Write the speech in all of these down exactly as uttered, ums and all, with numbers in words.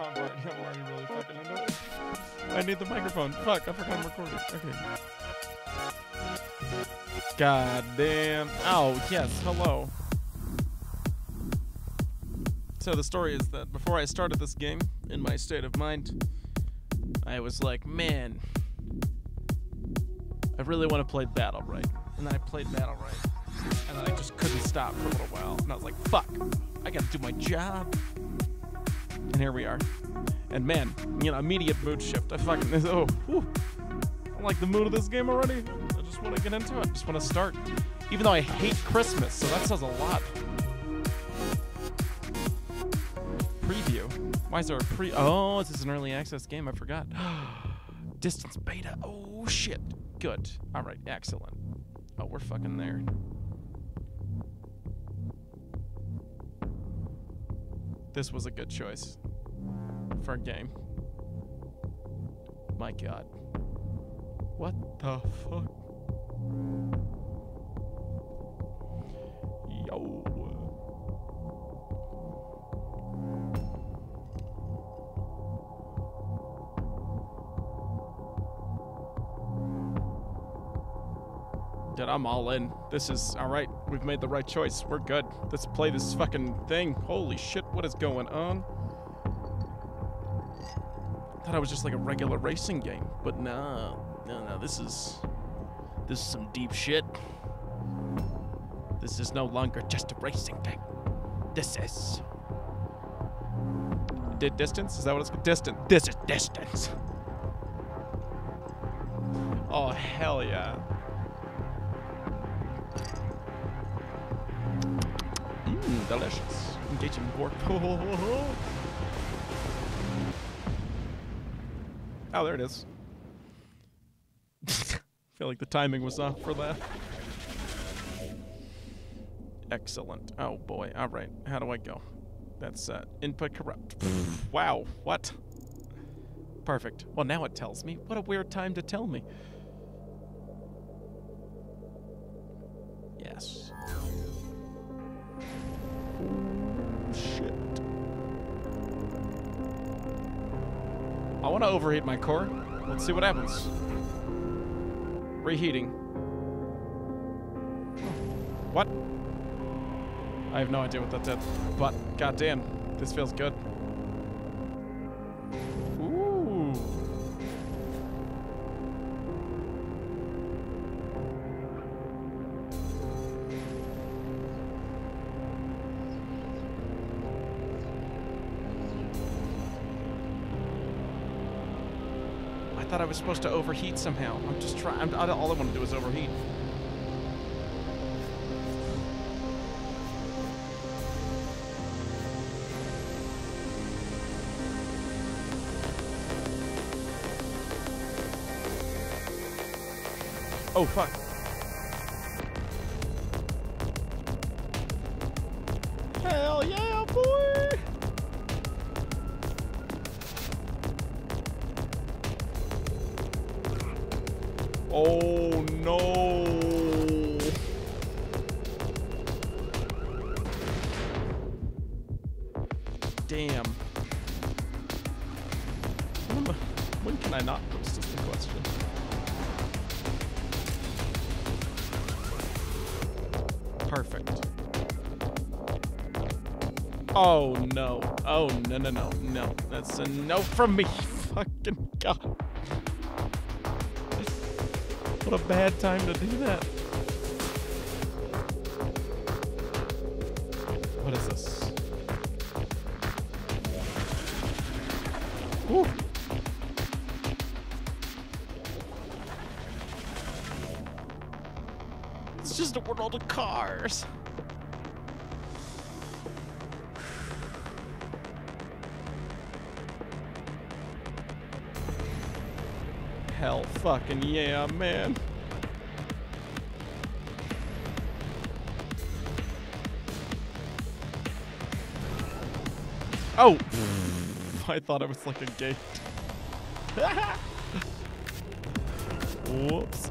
I'm already, I'm already really fucking into it. I need the microphone. Fuck, I forgot I'm recording. Okay. God damn. Oh, yes, hello. So the story is that before I started this game, in my state of mind, I was like, man, I really want to play Battlerite. And then I played Battlerite. And then I just couldn't stop for a little while. And I was like, fuck, I gotta do my job. And here we are. And man, you know, immediate mood shift. I fucking, oh, whew. I like the mood of this game already. I just want to get into it. I just want to start. Even though I hate Christmas, so that says a lot. Preview. Why is there a pre? Oh, this is an early access game. I forgot. Distance beta. Oh, shit. Good. All right. Excellent. Oh, we're fucking there. This was a good choice for a game. My God. What the fuck? Yo. Dude, I'm all in. This is all right. We've made the right choice. We're good. Let's play this fucking thing. Holy shit, what is going on? Thought it was just like a regular racing game, but no. No, no, this is... This is some deep shit. This is no longer just a racing game. This is... Did distance? Is that what it's called? Distant. This is distance. Oh, hell yeah. Mmm, delicious. Engaging pork. Oh, there it is. I feel like the timing was off for that. Excellent. Oh boy. All right. How do I go? That's uh, input corrupt. Wow. What? Perfect. Well, now it tells me. What a weird time to tell me. Yes. Oh, shit. I want to overheat my core. Let's see what happens. Reheating. What? I have no idea what that did, but goddamn, this feels good. Ooh. I thought I was supposed to overheat somehow. I'm just trying. All I want to do is overheat. Oh, fuck. Hell yeah, boy! Oh, no. Damn. When can I not post is the question. Perfect. Oh, no. Oh, no, no, no, no. That's a no from me. Fucking God. What a bad time to do that. What is this? Woo. It's just a world of cars. Hell fucking yeah, man. Oh! I thought it was like a gate. Whoops.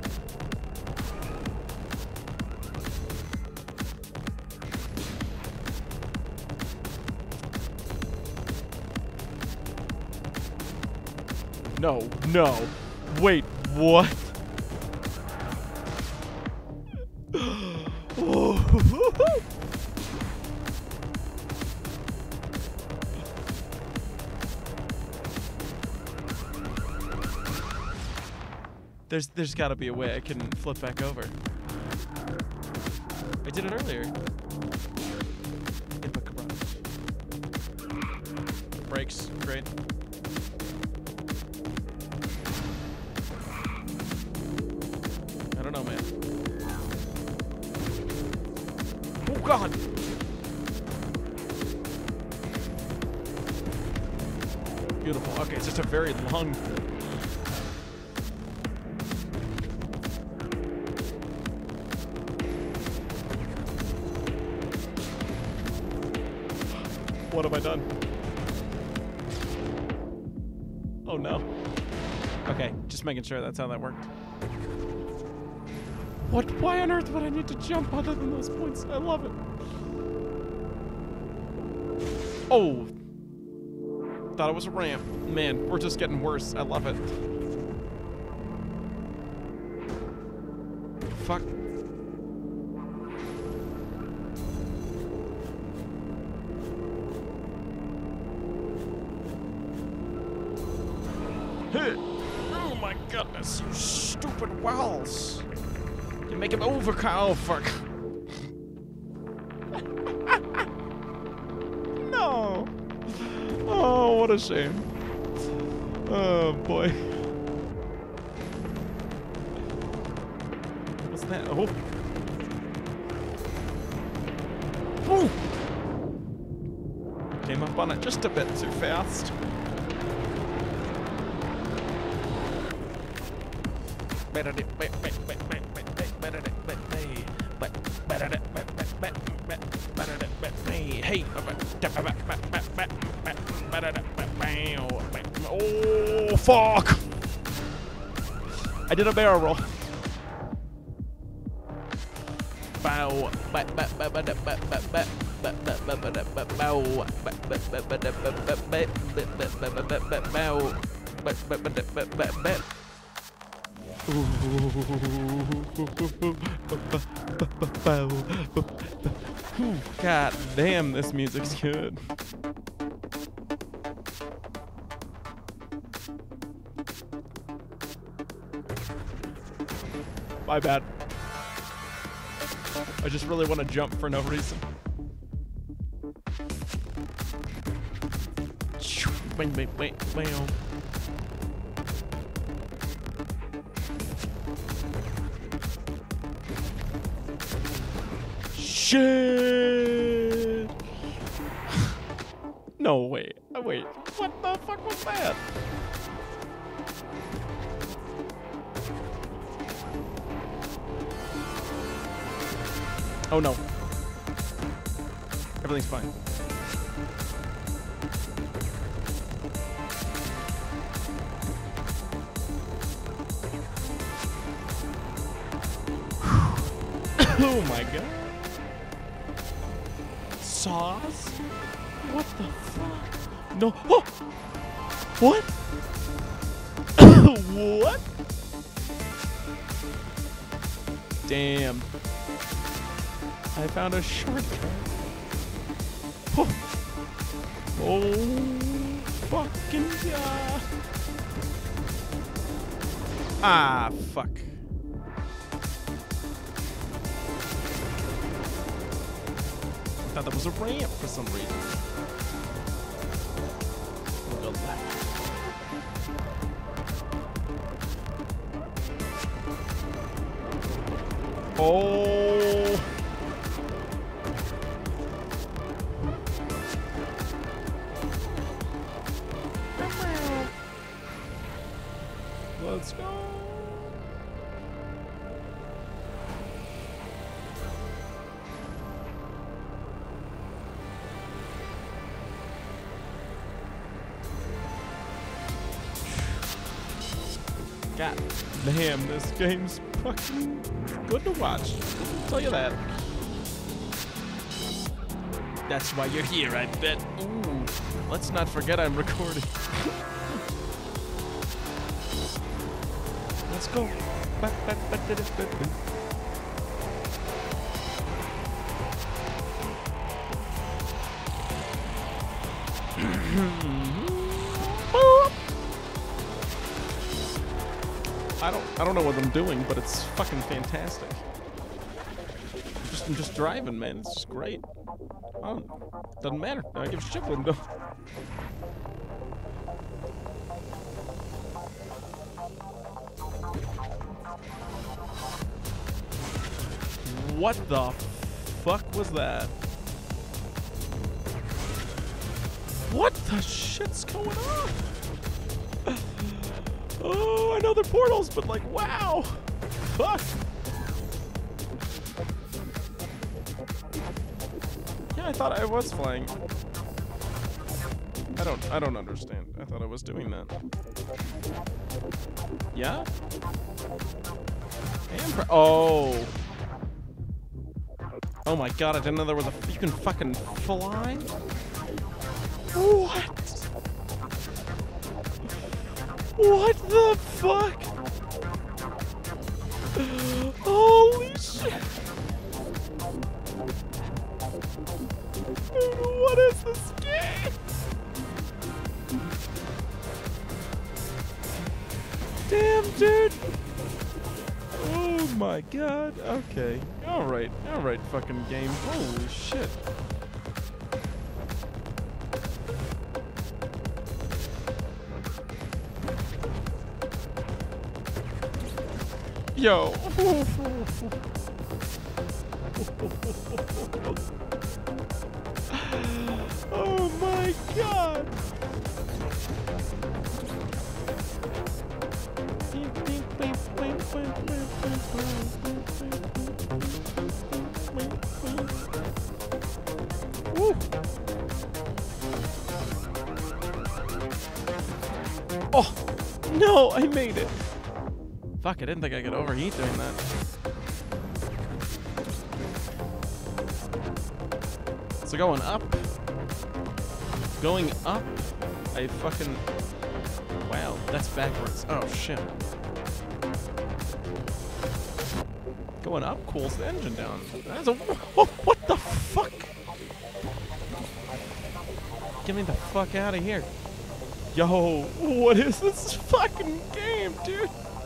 no, no. Wait, what? There's there's gotta be a way I can flip back over. I did it earlier. Brakes, great. I don't know, man. Oh God! Beautiful. Okay, it's just a very long. What have I done? Oh no. Okay, just making sure that's how that worked. What? Why on earth would I need to jump other than those points? I love it. Oh. Thought it was a ramp. Man, we're just getting worse. I love it. Fuck. Oh my goodness, you stupid walls. You make him over, Kyle. Fuck. No. Oh, what a shame. Oh boy. What's that? Oh. Woo. Came up on it just a bit too fast. Hey. Oh, fuck. I did a barrel roll. Bow. God damn, this music's good. My bad. I just really want to jump for no reason. Wait, wait, wait, wait. Shit! No, wait. Oh, wait. What the fuck was that? Oh no. Everything's fine. Oh my god. Sauce? What the fuck? No. Oh! What? What? Damn. I found a shortcut. Oh, oh fucking god. Ah, fuck. I thought that was a ramp for some reason. We'll go left. Oh. Let's go. God damn, this game's fucking good to watch. I'll tell you that. That's why you're here, I bet. Ooh, let's not forget I'm recording. Let's go. I don't I don't know what I'm doing, but it's fucking fantastic. Just I'm just driving, man. It's just great. Oh, doesn't matter. I don't give a shit what I'm doing. What the fuck was that? What the shit's going on? Oh, I know they're portals, but like, wow. Fuck. Yeah, I thought I was flying. I don't, I don't understand. I thought I was doing that. Yeah? I am oh. Oh my god, I didn't know there was a, you can fucking fly? What? What the fuck? Holy shit. Dude, what is this game? Damn, dude. Oh my god. Okay. Alright. Alright, fucking game. Holy shit. Yo. Oh my god. Woo. Oh no, I made it. Fuck, I didn't think I could overheat doing that. So going up. Going up. I fucking... Wow, that's backwards. Oh, shit. Going up cools the engine down. That's a... Oh, what the fuck? Get me the fuck out of here. Yo, what is this fucking game, dude?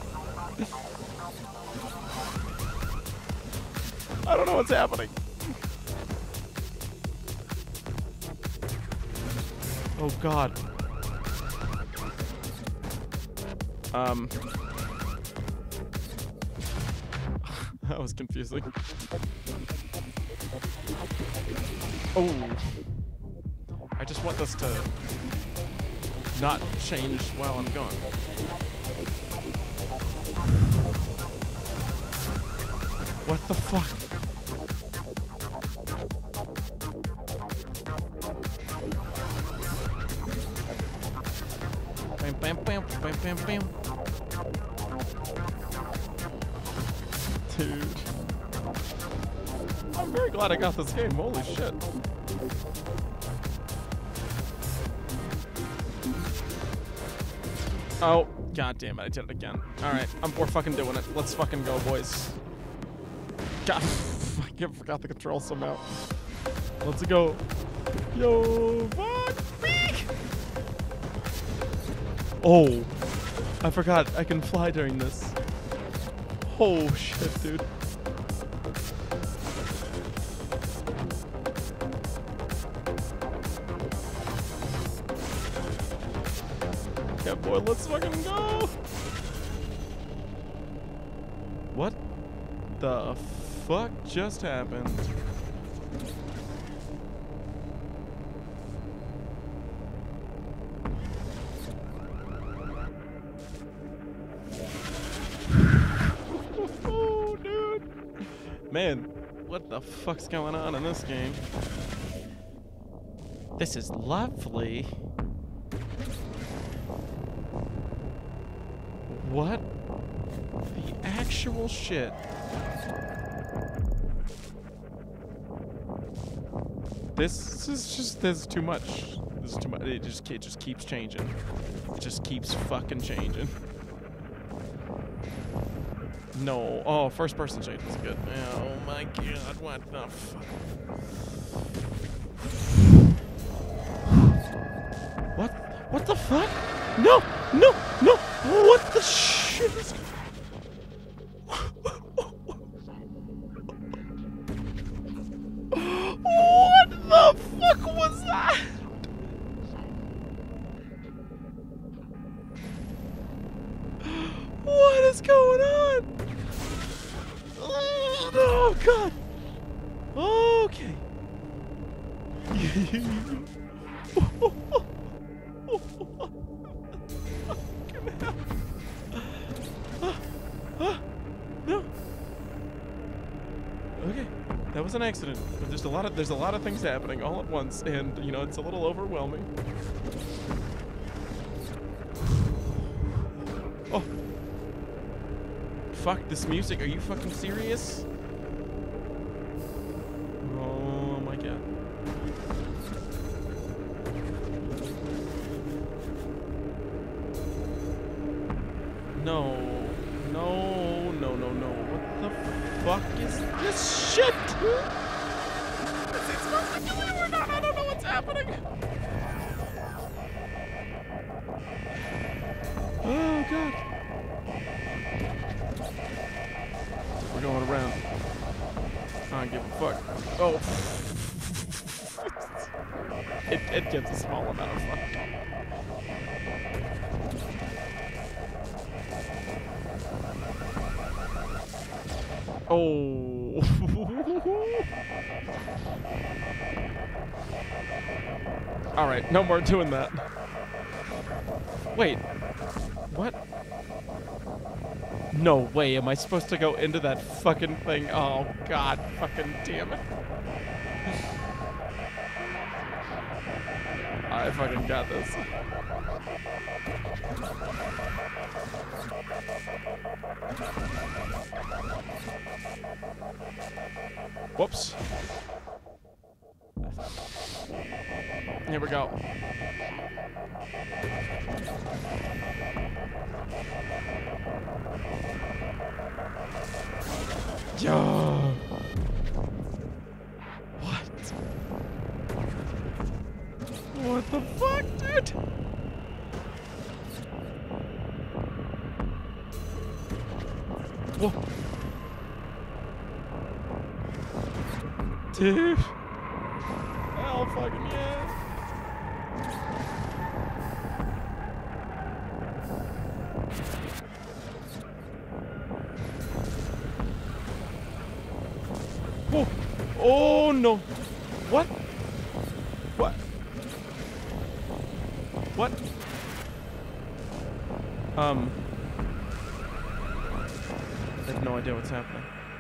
I don't know what's happening. Oh god. Um. That was confusing. Oh. I just want this to not change while I'm going. What the fuck? Bam, bam, bam, bam, bam, bam. Dude. I'm very glad I got this game. Holy shit. Oh, god damn it, I did it again. Alright, I'm we're fucking doing it. Let's fucking go, boys. God, I forgot the control somehow. Let's go. Yo, fuck me! Oh, I forgot I can fly during this. Oh shit, dude. Yeah, boy, let's fucking go! What the fuck just happened? Oh, dude. Man, what the fuck's going on in this game? This is lovely. What the actual shit? This is just, this is too much. This is too much. It just, it just keeps changing. It just keeps fucking changing. No. Oh, first person shade is good. Oh my god, what the fuck? What? What the fuck? No! No! No! What the shit is... What the fuck was that? What is going on? Oh god. Okay. No. Okay. That was an accident. But there's a lot of there's a lot of things happening all at once, and you know it's a little overwhelming. Oh. Fuck this music. Are you fucking serious? Oh my god. No. No, no, no, no. What the fuck is this shit? Is he supposed to kill you or not? I don't know what's happening. Oh god. We're going around. I don't give a fuck. Oh. it, it gets a small amount of fuck. Oh. Alright, no more doing that. Wait. What? No way, am I supposed to go into that fucking thing? Oh god, fucking damn it. I fucking got this. Whoops. Here we go. Yo. What? What the fuck, dude? Whoa. Dude. Hell fucking yeah. Whoa. Oh no. What? What? What? Um. I have no idea what's happening.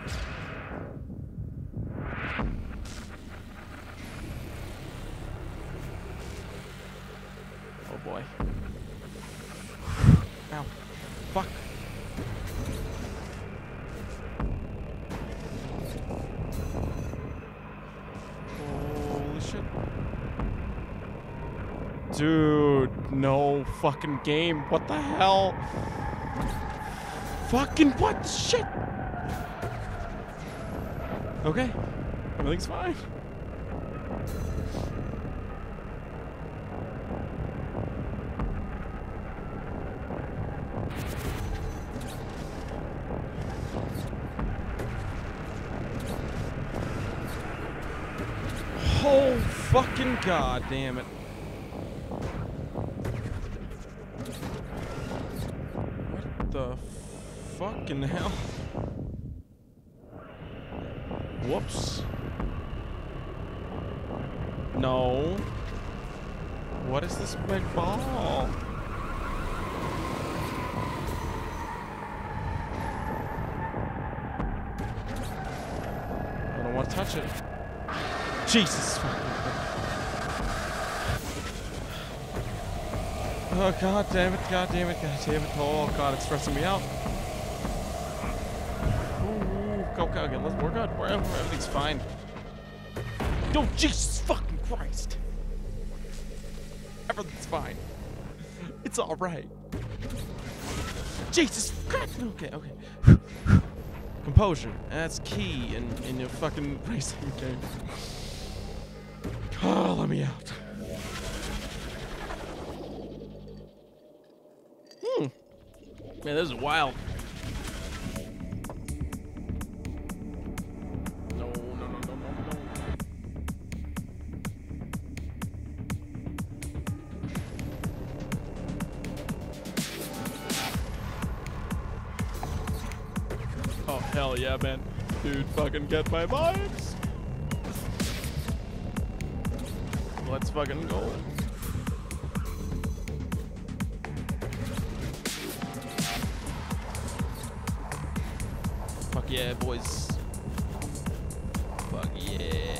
Oh boy. Ow. Fuck. Holy shit. Dude, no fucking game. What the hell? Fucking what the shit? Okay. Everything's fine. Oh fucking god damn it. What the fucking hell? Whoops. No. What is this big ball? I don't want to touch it. Jesus fucking Christ. Oh god damn it, god damn it, god damn it. Oh god, it's stressing me out. Ooh, okay, okay, let's, we're good. We're, everything's fine. Oh, Jesus fucking Christ. Everything's fine. It's alright. Jesus Christ. Okay, okay. Composure. That's key in, in your fucking racing game. Oh, let me out. Hmm. Man, this is wild. No, no, no, no, no, no. Oh, hell yeah, man. Dude, fucking get my vibes. Let's fucking go. Fuck yeah, boys. Fuck yeah.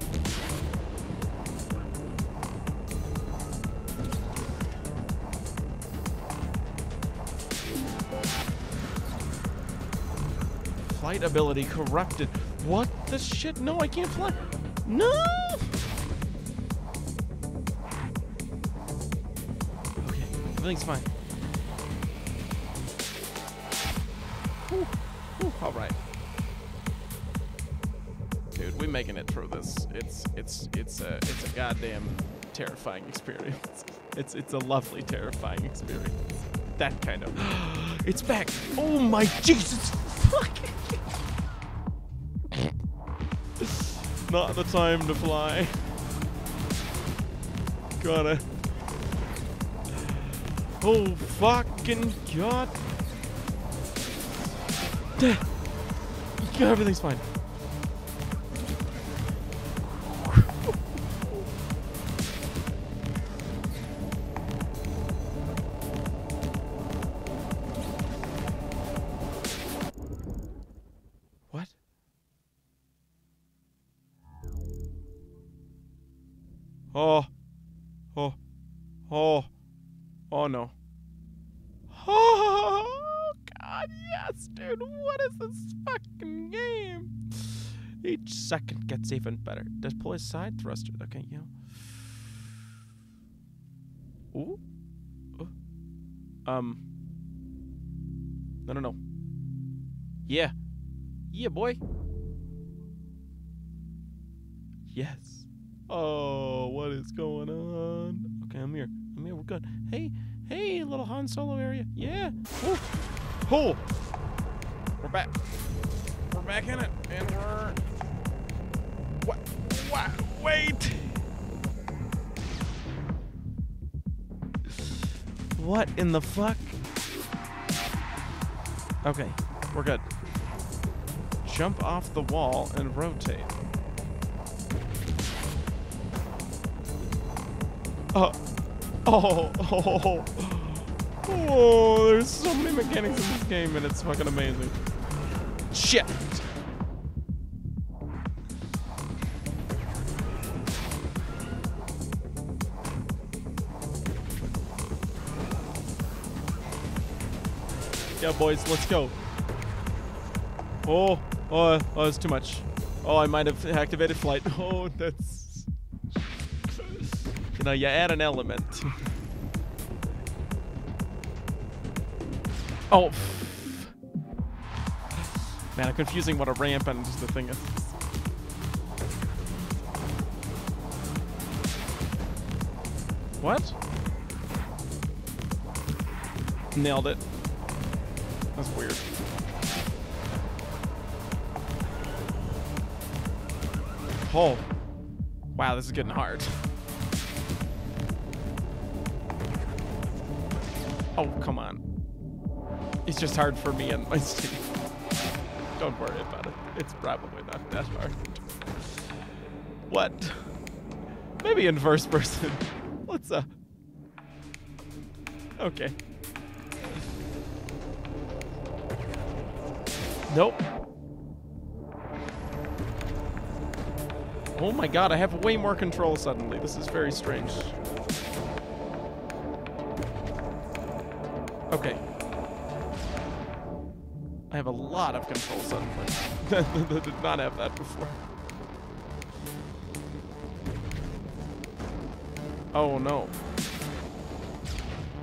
Flight ability corrupted. What the shit? No, I can't fly. No! Okay, everything's fine. Whew. Whew. All right. Dude, we're making it through this. It's it's it's a it's a goddamn terrifying experience. It's it's a lovely terrifying experience. That kind of. It's back. Oh my Jesus fucking. Not the time to fly. Gotta. Oh fucking god. Yeah, everything's fine. What? Oh. Oh. Oh. Oh no. Oh god, yes, dude. What is this fucking game? Each second gets even better. Deploy side thruster. Okay, you know. Ooh. Ooh. Um. No, no, no. Yeah. Yeah, boy. Yes. Oh, what is going on? Okay, I'm here. I'm here. We're good. Hey, hey, little Han Solo area. Yeah. Ooh. Oh. We're back. We're back in it, and we're. What? What? Wait. What in the fuck? Okay, we're good. Jump off the wall and rotate. Uh, oh, oh, oh, oh, there's so many mechanics in this game and it's fucking amazing. Shit. Yeah, boys, let's go. Oh, oh, oh, it's too much. Oh, I might have activated flight. Oh, that's... You know, you add an element. Oh. Man, I'm confusing what a ramp and just the thing is. What? Nailed it. That's weird. Oh. Wow, this is getting hard. Oh, come on. It's just hard for me and my Steam. Don't worry about it. It's probably not that hard. What? Maybe in first person. What's up? Okay. Nope. Oh my god, I have way more control suddenly. This is very strange. Okay. I have a lot of control suddenly. I did not have that before. Oh no.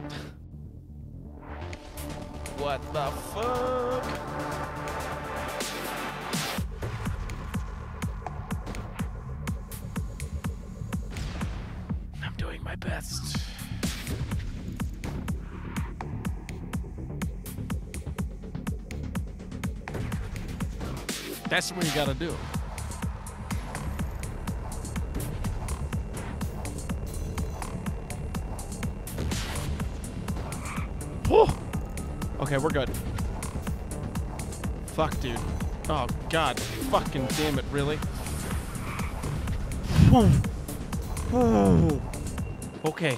What the fuck? best. That's what you gotta do. Oh! Okay, we're good. Fuck, dude. Oh, God. Fucking damn it, really? Whoa. Whoa. Okay.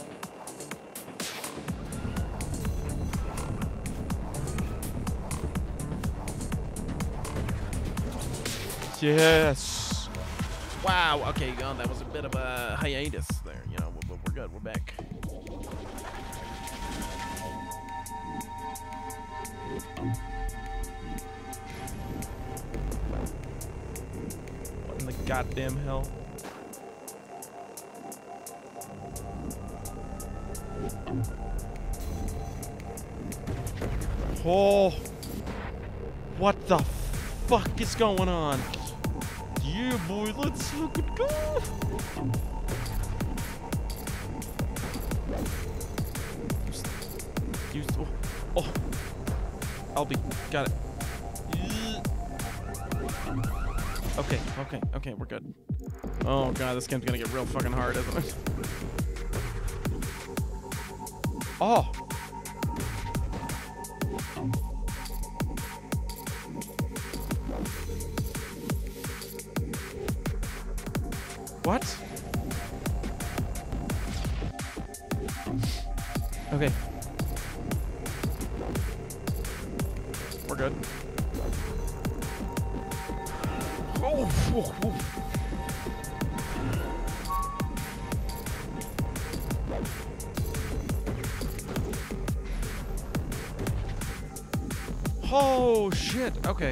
Yes. Wow. Okay, oh, that was a bit of a hiatus there. You know, we're, we're good. We're back. What in the goddamn hell? Oh. What the fuck is going on? Yeah, boy, let's look at go. Use, oh, oh, I'll be, got it. Okay, okay, okay, we're good. Oh god, this game's gonna get real fucking hard, isn't it? Oh. What? Okay. We're good. Oh, whoa, whoa. Oh shit. Okay.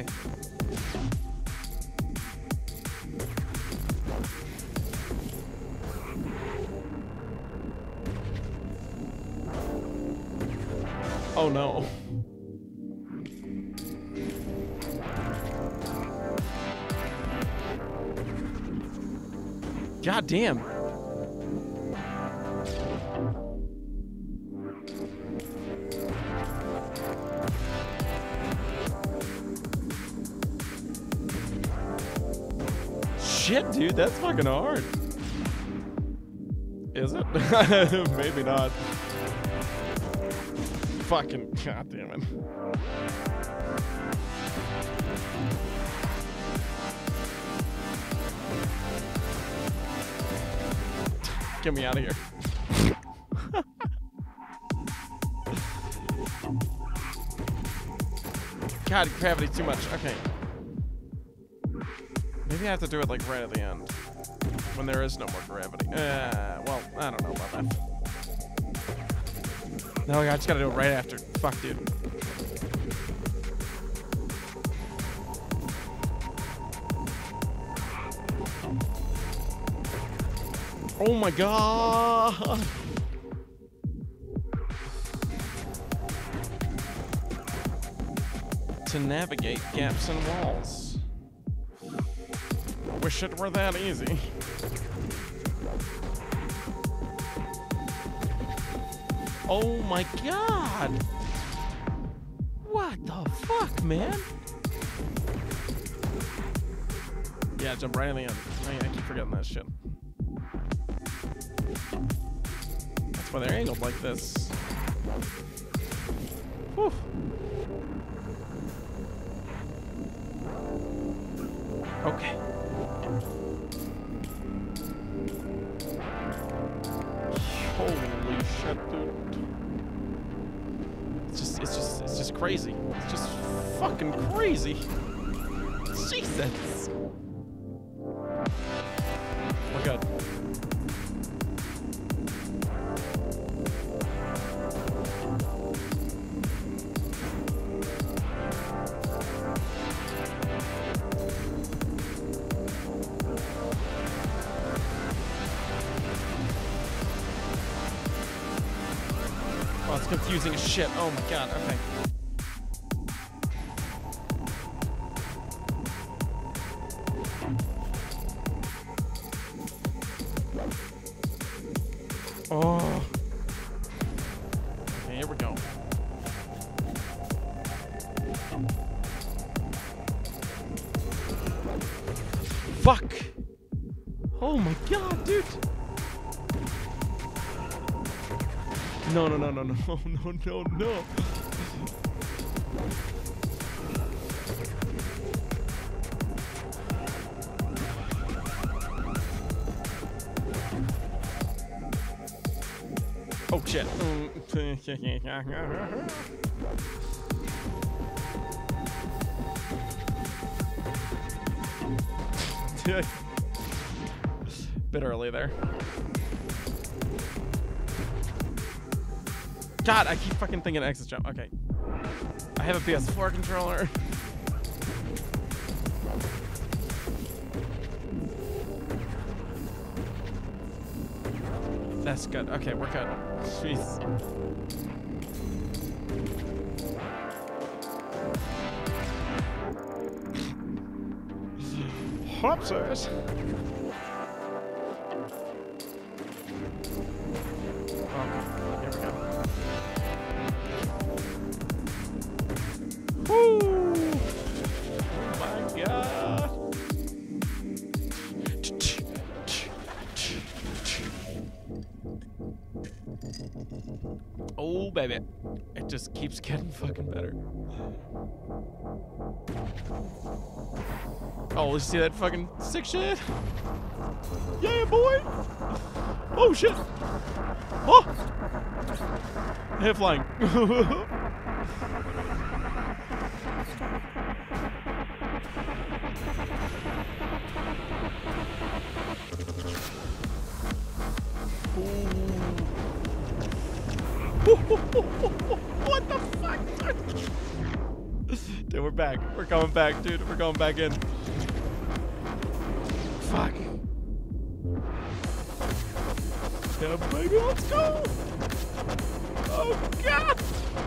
Oh no. God damn. Shit, dude, that's fucking hard. Is it? Maybe not. Fucking goddamn it. Get me out of here. God, gravity's too much. Okay. Maybe I have to do it like right at the end. When there is no more gravity. Uh, well, I don't know about that. No, I just gotta do it right after. Fuck, dude. Oh my god! To navigate gaps and walls. Wish it were that easy. Oh my god! What the fuck, man? Yeah, jump right in the end. I, I keep forgetting that shit. That's why they're angled like this. Whew. Okay. Holy shit, dude. It's just, it's just, it's just crazy. It's just fucking crazy. Jesus. We're good. Oh, it's confusing as shit. Oh my god, okay. Oh. Okay, here we go. Fuck! Oh my god, dude! No, no, no, no, no, no, no, no. Oh shit. Bit early there. God, I keep fucking thinking exit jump. Okay. I have a P S four controller. That's good. Okay, we're good. Jeez. Hopsers. Oh, baby. It just keeps getting fucking better. Oh, you see that fucking sick shit? Yeah, boy! Oh, shit! Oh! Hit flying. What the fuck, dude? Dude, we're back. We're coming back, dude. We're going back in. Fuck. Yeah, baby, let's go. Oh, God.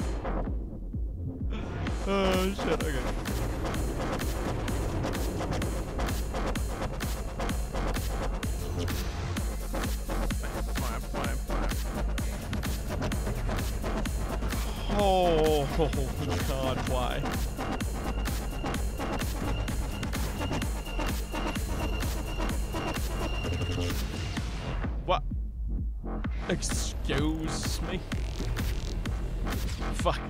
Oh, shit. Okay. Oh, God, why? What? Excuse me? Fuck.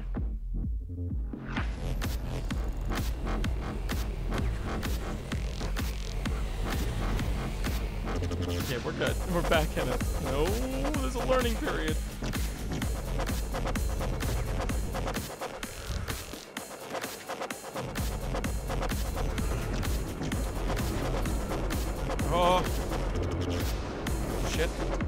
Okay, we're good. We're back in it. No, there's a learning period. Oh. Shit.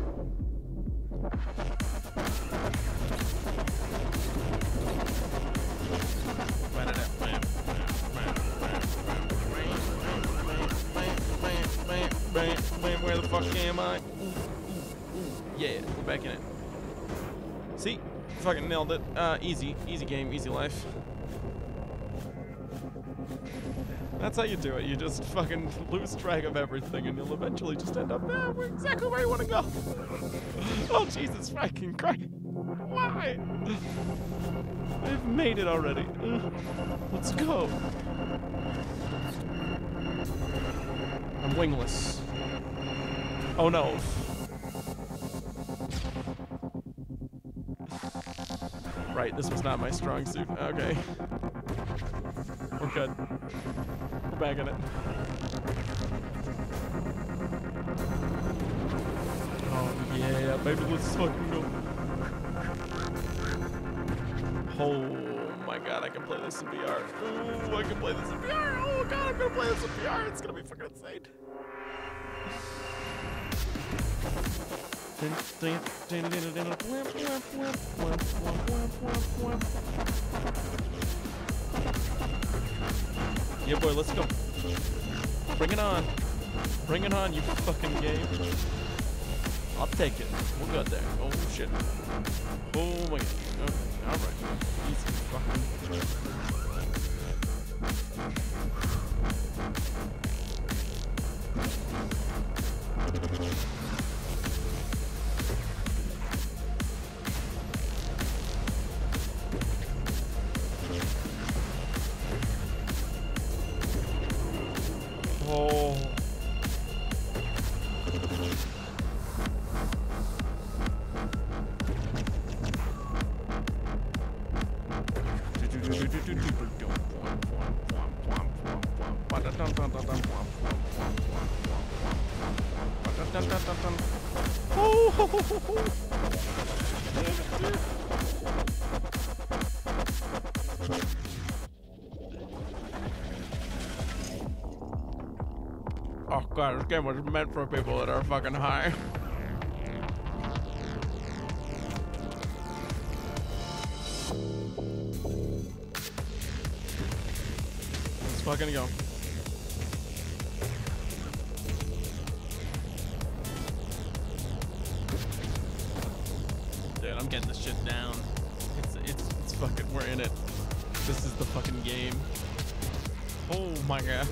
Where the fuck am I? Yeah, we're back in it. See? Fucking nailed it. Uh, easy. Easy game, easy life. That's how you do it. You just fucking lose track of everything and you'll eventually just end up eh, we're exactly where you want to go. Oh, Jesus fucking Christ. Why? I've made it already. Let's go. I'm wingless. Oh no. Right, this was not my strong suit. Okay. We're good. We're back in it. Oh yeah, baby, let's fucking go. Oh my god, I can play this in V R. Oh, I can play this in V R. Oh god, I'm gonna play this in V R. It's gonna be fucking insane. Yeah, boy, let's go. Bring it on. Bring it on, you fucking game. I'll take it. We're good there. Oh, shit. Oh, my god. Okay, alright. Easy fucking. should people do? Oh god, this game was meant for people that are fucking high. Let's fucking go. Dude, I'm getting this shit down. It's it's it's fucking, we're in it. This is the fucking game. Oh my god.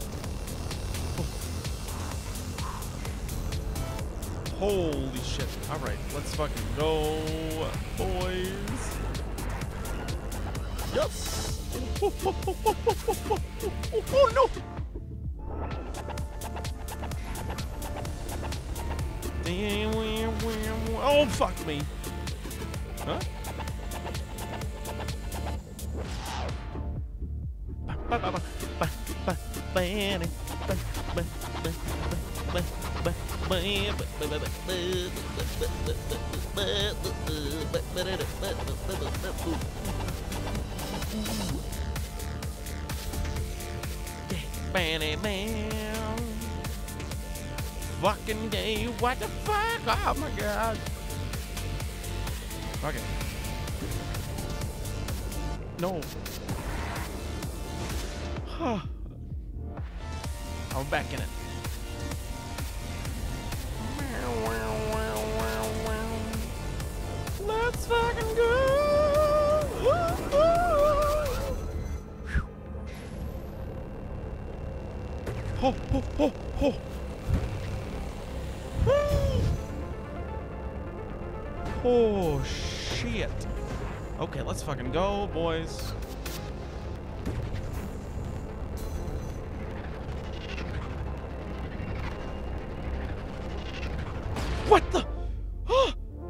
Holy shit. Alright, let's fucking go, boys. Yes! Oh, oh, oh, oh, oh, oh, oh, oh no! Oh, fuck me. Huh? Fucking gay, what the fuck? Oh my god. Okay. No. I'm back in it. Let's fucking go. Oh, oh, oh, oh. Oh shit. Okay, let's fucking go, boys. What the? Oh,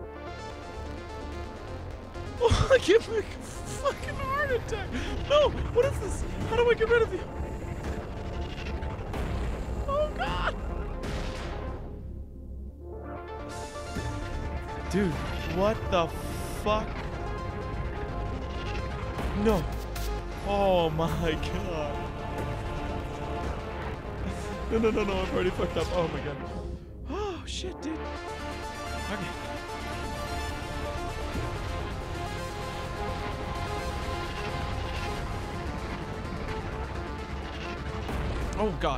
oh I get my fucking heart attack. No, what is this? How do I get rid of you? Oh god. Dude, what the fuck? No. Oh my god. No, no, no, no, I've already fucked up. Oh my god. Oh shit, dude. Okay. Oh god.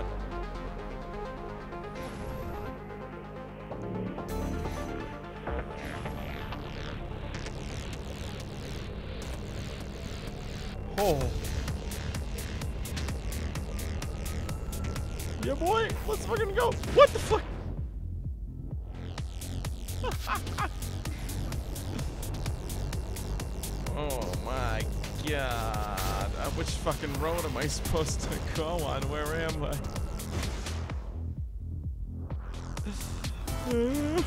Oh. Yeah, boy. Let's fucking go. What the fuck? Oh my god. Uh, which fucking road am I supposed to go on? Where am I? uh.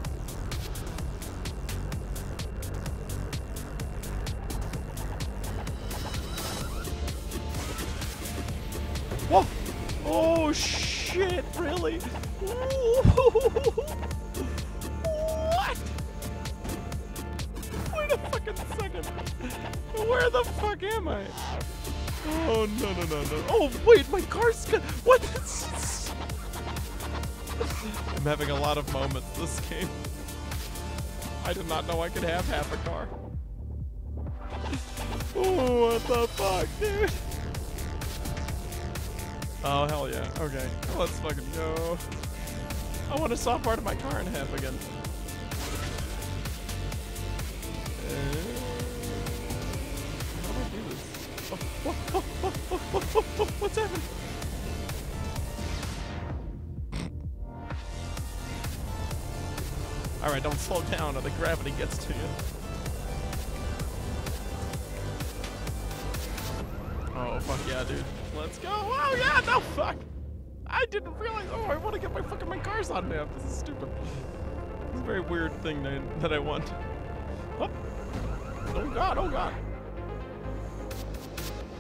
Whoa! Oh shit, really? What? Wait a fucking second. Where the fuck am I? Oh no no no no. Oh wait, my car's good. What? I'm having a lot of moments this game. I did not know I could have half a car. Oh, what the fuck, dude? Oh, hell yeah. Okay, let's fucking go. I want to saw part of my car in half again. Uh, how do I do this? Oh, oh, oh, oh, oh, oh, oh, oh, what's happening? Alright, don't slow down or the gravity gets to you. Oh, fuck yeah, dude. Let's go. Oh, yeah, no, fuck. I didn't realize. Oh, I want to get my fucking my cars on map. This is stupid. It's a very weird thing that, that I want. Oh. Oh, God. Oh, God.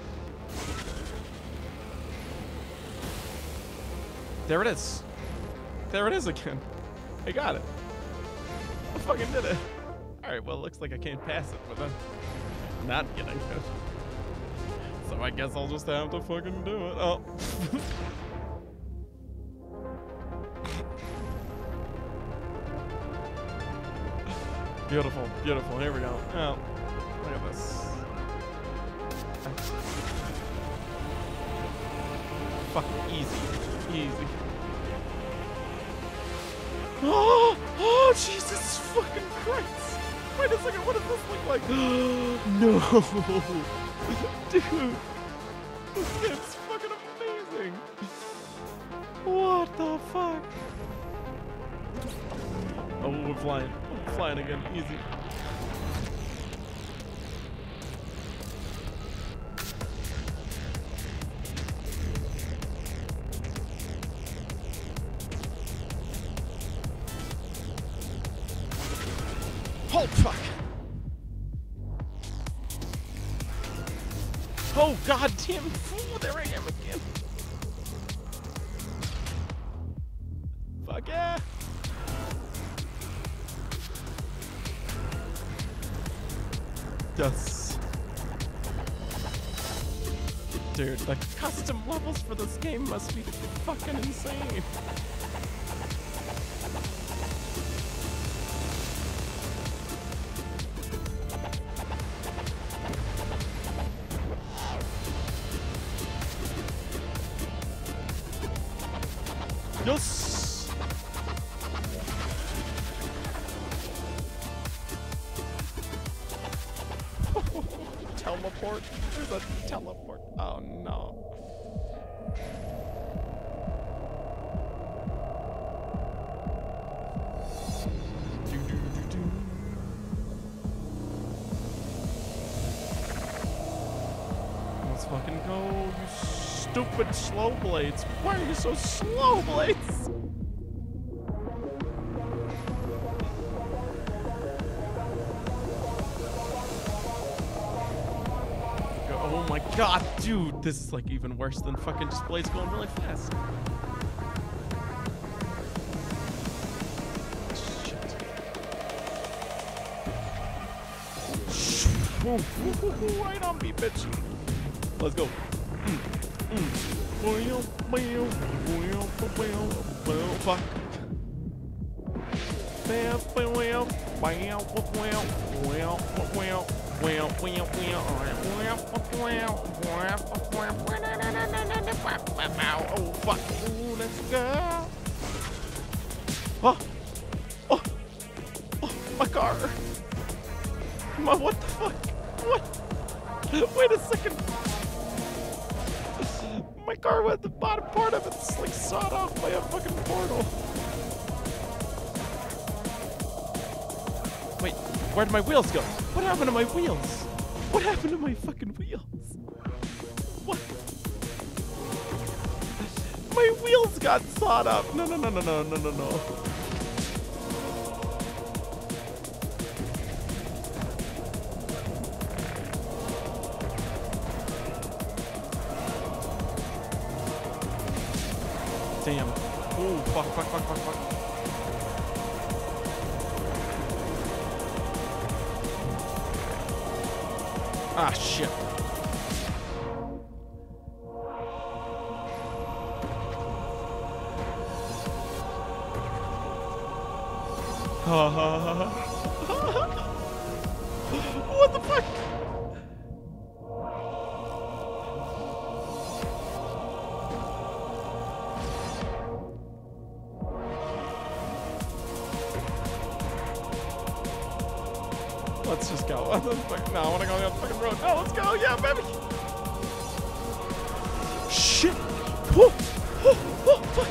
There it is. There it is again. I got it. I fucking did it. Alright, well, it looks like I can't pass it without not getting it. So I guess I'll just have to fucking do it. Oh. Beautiful, beautiful. Here we go. Oh, look at this. Fucking easy. Easy. Oh, oh, Jesus fucking Christ. Wait a second, what does this look like? No. Dude. This game's fucking amazing. What the fuck? Oh, we're flying. We're flying again. Easy. Oh, fuck. Oh, god damn. Ooh, there I am again. Fuck yeah. Yes. Dude, the custom levels for this game must be fucking insane. Yes! Teleport? There's a teleport. Oh no. Do, do, do, do. Let's fucking go, you stupid slow blades. Why are you so slow, blades? Oh my god, dude, this is like even worse than fucking just blades going really fast. Shit. Right on me, bitch. Let's go. Mm. Mm. Fuck. Oh fuck. Ooh, let's go. Oh. Oh. Oh, my car. My, what the fuck? What? Wait a second. My car went the bottom part of it's like sawed off by a fucking portal. Wait, where'd my wheels go? What happened to my wheels? What happened to my fucking wheels? What? My wheels got sawed up. No, no, no, no, no, no, no, no. Damn. Oh, fuck, fuck, fuck, fuck, fuck. Ah, shit. What the fuck? Let's just go. No, I want to go on the other fucking road. No, let's go. Yeah, baby. Shit. Oh, oh, oh, fuck.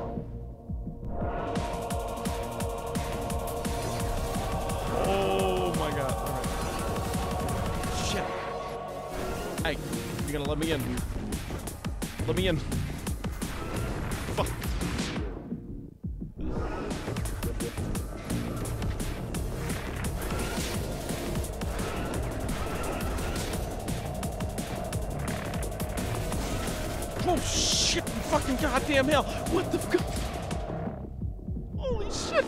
Oh my god. All right. Shit. Hey, you're gonna let me in. Let me in. Fuck. Oh shit, you fucking goddamn hell. What the fuck? Holy shit,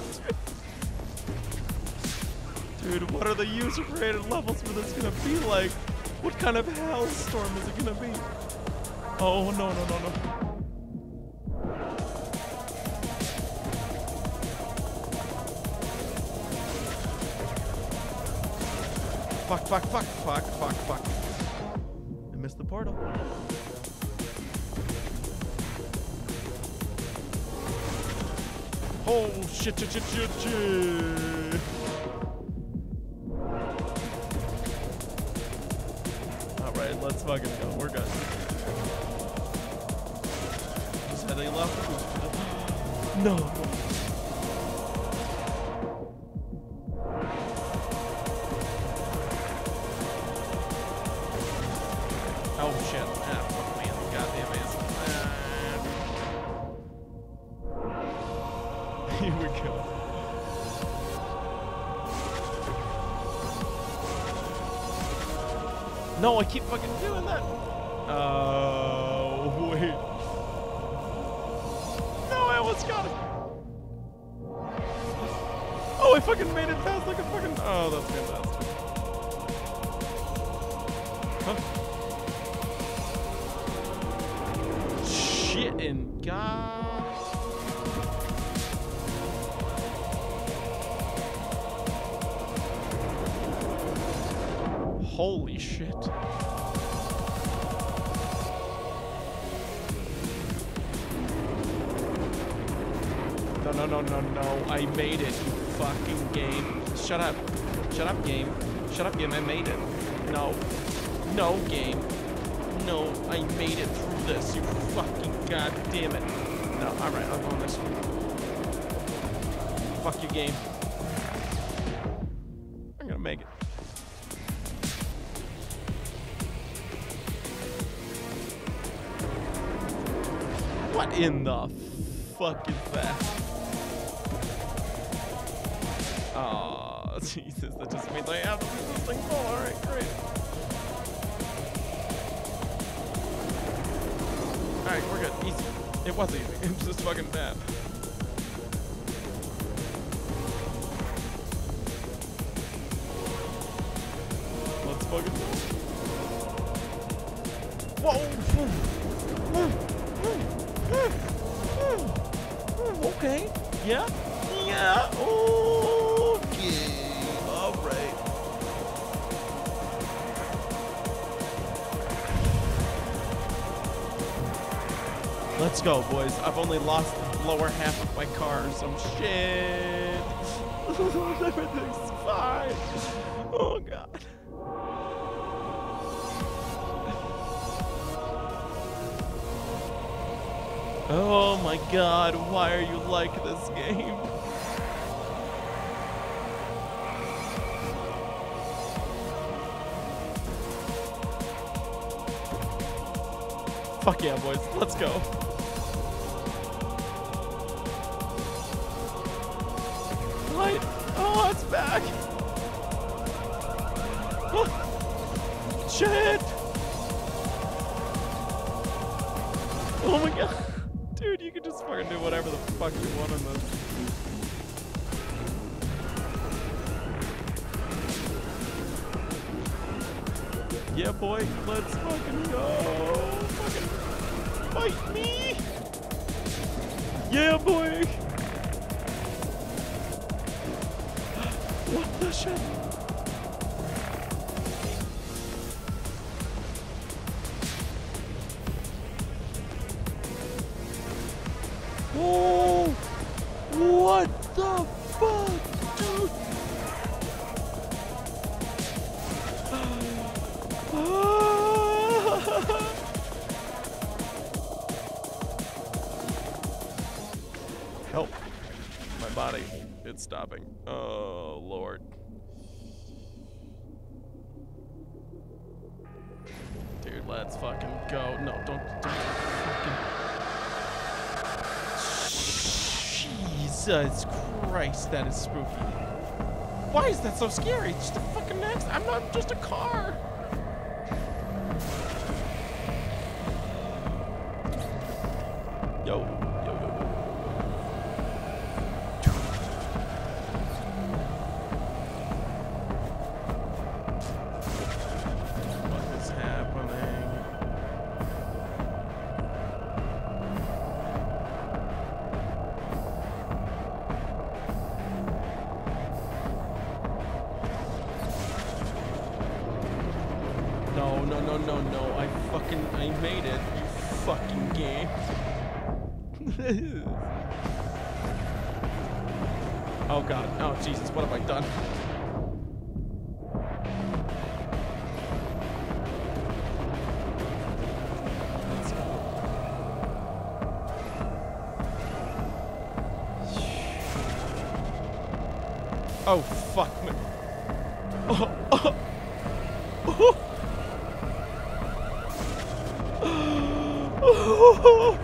dude. Dude, what are the user-created levels for this gonna be like? What kind of hellstorm is it gonna be? Oh, no, no, no, no. Fuck, fuck, fuck, fuck, fuck, fuck. I missed the portal. Oh, shit, shit, shit, shit, shit. Alright, let's fucking go. We're good. Just heading left. No. Oh shit. Ah, fuck me in the goddamn ass. Ah. Here we go. No, I keep fucking doing that. Oh, wait. No, I almost got it. Oh, I fucking made it past like a fucking. Oh, that's fantastic. Huh? Shit and God. Holy shit. No, no, no, no, no. I made it, you fucking game. Shut up. Shut up, game. Shut up, game. I made it. No. No, game. No, I made it through this, you fucking goddamn it. No, alright, I'll go on this one. Fuck you, game. I'm gonna make it. What in the fuck is that? Oh, Jesus, that just means I have to do this thing full. Alright, great. Alright, we're good. Easy. It was easy. It was just fucking bad. Let's fucking go. Whoa! Okay. Yeah. Yeah. Okay. All right. Let's go, boys. I've only lost the lower half of my car. Some shit. Everything's fine. Oh God. Oh my God, why are you like this game? Fuck yeah, boys, let's go. Light, oh, it's back. Oh. Shit. Oh my God. Dude, you can just fucking do whatever the fuck you want on this. Yeah, boy, let's fucking go. Fucking fight me. Yeah, boy. What the shit? Oh, what the fuck, dude? Help. My body, it's stopping. Oh, Lord. Dude, let's fucking go. No, don't, don't fucking... Jesus Christ, that is spooky. Why is that so scary? It's just a fucking next. I'm not just a car. Yo, yo, yo, yo. What is happening? No, no, no, no, no. I fucking, I made it. You fucking game. Oh god. Oh Jesus, what have I done? Let's go. Oh fuck me. Oh, oh. Oh. Oh.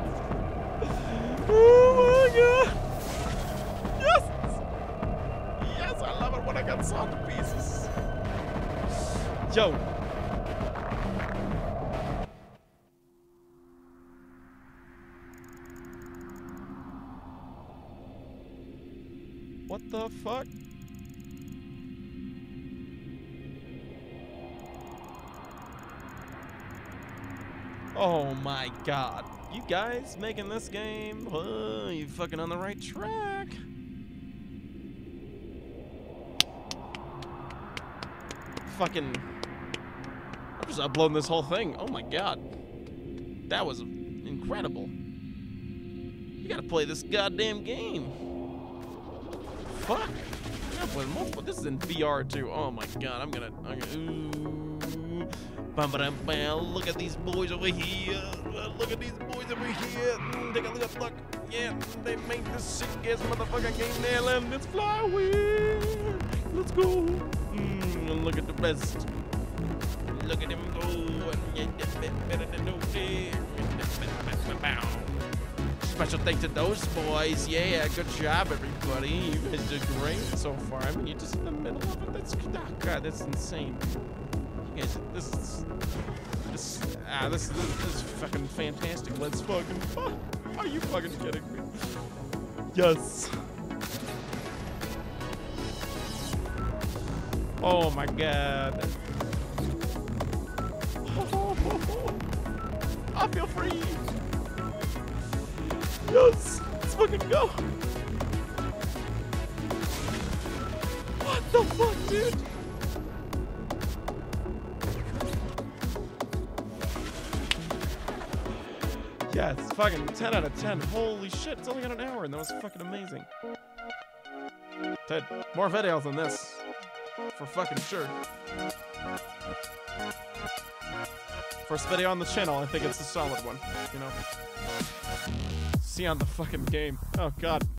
Oh my god! Yes! Yes, I love it when I get sawed to pieces. Yo! What the fuck? Oh my god. You guys making this game, oh, you fucking on the right track. Fucking, I'm just uploading this whole thing. Oh my god. That was incredible. You gotta play this goddamn game. Fuck. I gotta play multiple. This is in V R too. Oh my god, I'm gonna, I'm gonna, ooh. Bum, ba, dum, bum. Look at these boys over here. Look at these boys over here. Mm, take a look at look. Yeah, they made this sick ass motherfucking game there. Let's fly away. Let's go. Mm, look at the rest. Look at him go. Better than no day. Special thanks to those boys. Yeah, good job, everybody. You guys did great so far. I mean, you're just in the middle of it. That's, oh god, that's insane. You guys, this is, this, ah, this, this, this is fucking fantastic. Let's fucking, fuck. Are you fucking kidding me? Yes. Oh my god. Oh, I feel free. Yes, let's fucking go. What the fuck, dude? Yeah, it's fucking ten out of ten. Holy shit, it's only got an hour and that was fucking amazing. Ted, more videos than this. For fucking sure. First video on the channel, I think it's a solid one, you know. See you on the fucking game. Oh god.